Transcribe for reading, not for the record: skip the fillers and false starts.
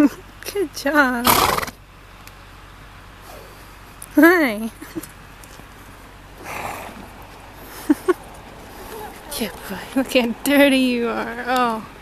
Good job. Hi. Good boy. Look how dirty you are. Oh.